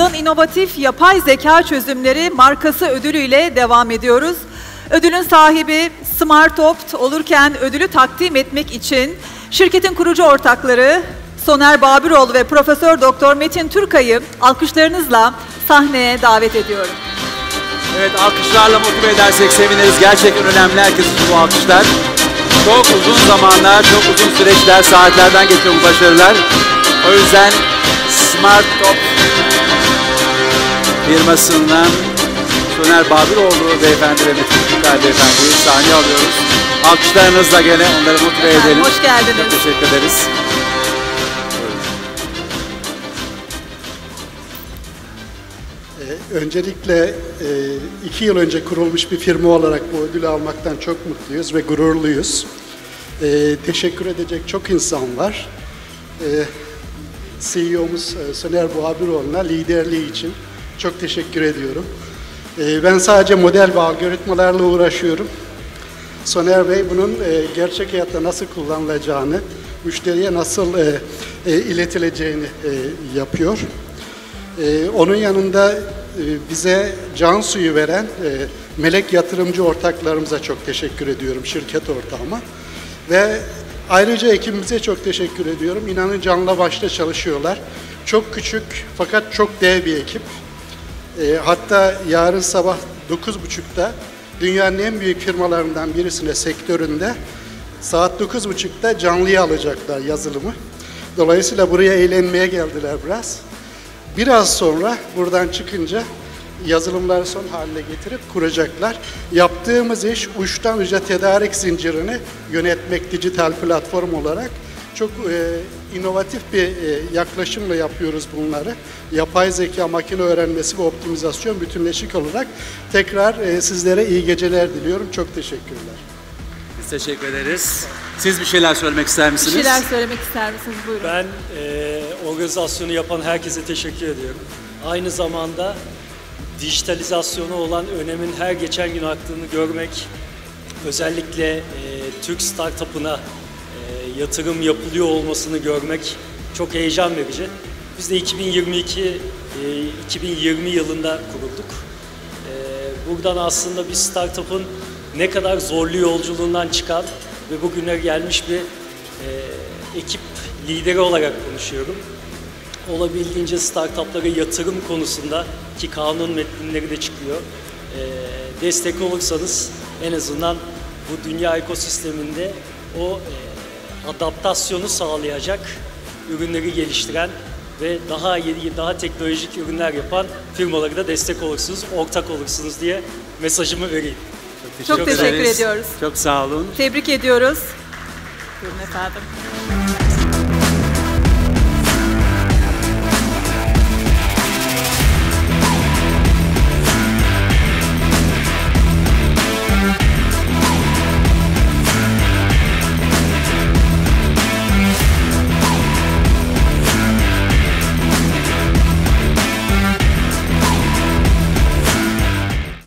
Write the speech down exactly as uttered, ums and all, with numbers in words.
Yılın inovatif yapay zeka çözümleri markası ödülüyle devam ediyoruz. Ödülün sahibi Smartopt olurken ödülü takdim etmek için şirketin kurucu ortakları Soner Babiroğlu ve Profesör Doktor Metin Türkay'ı alkışlarınızla sahneye davet ediyorum. Evet, alkışlarla motive edersek seviniriz. Gerçekten önemli herkes için bu alkışlar. Çok uzun zamanlar, çok uzun süreçler, saatlerden geçiyor bu başarılar. O yüzden Smartopt firmasından Soner Babiroğlu beyefendi ve Metin Türkay beyefendiyi sahneye alıyoruz. Alkışlarınızla gene onları motive Efendim, edelim. hoş geldiniz. Çok teşekkür ederiz. Öncelikle iki yıl önce kurulmuş bir firma olarak bu ödülü almaktan çok mutluyuz ve gururluyuz. Teşekkür edecek çok insan var. C E O'muz Soner Babiroğlu'na liderliği için çok teşekkür ediyorum. Ben sadece model ve algoritmalarla uğraşıyorum. Soner Bey bunun gerçek hayatta nasıl kullanılacağını, müşteriye nasıl iletileceğini yapıyor. Onun yanında bize can suyu veren melek yatırımcı ortaklarımıza çok teşekkür ediyorum, şirket ortağıma. Ve ayrıca ekibimize çok teşekkür ediyorum. İnanın canla başla çalışıyorlar. Çok küçük fakat çok dev bir ekip. Hatta yarın sabah dokuz buçukta dünyanın en büyük firmalarından birisine sektöründe saat dokuz buçukta canlıya alacaklar yazılımı. Dolayısıyla buraya eğlenmeye geldiler biraz. Biraz sonra buradan çıkınca yazılımları son haline getirip kuracaklar. Yaptığımız iş uçtan uca tedarik zincirini yönetmek dijital platform olarak. Çok e, inovatif bir e, yaklaşımla yapıyoruz bunları. Yapay zeka, makine öğrenmesi ve optimizasyon bütünleşik olarak tekrar e, sizlere iyi geceler diliyorum. Çok teşekkürler. Biz teşekkür ederiz. Siz bir şeyler söylemek ister misiniz? Bir şeyler söylemek ister misiniz? Buyurun. Ben e, organizasyonu yapan herkese teşekkür ediyorum. Aynı zamanda dijitalizasyona olan önemin her geçen gün arttığını görmek, özellikle e, Türk startup'ına e, yatırım yapılıyor olmasını görmek çok heyecan verici. Biz de iki bin yirmi iki iki bin yirmi yılında kurulduk. E, buradan aslında bir startup'ın ne kadar zorlu yolculuğundan çıkan ve bugüne gelmiş bir e, ekip lideri olarak konuşuyorum. Olabildiğince startuplara yatırım konusunda, ki kanun metninleri de çıkıyor, e, destek olursanız en azından bu dünya ekosisteminde o e, adaptasyonu sağlayacak ürünleri geliştiren ve daha yeni, daha teknolojik ürünler yapan firmalara da destek olursunuz, ortak olursunuz diye mesajımı vereyim. Çok teşekkür, Çok teşekkür ediyoruz. Çok sağ olun. Tebrik ediyoruz. Buyurun efendim.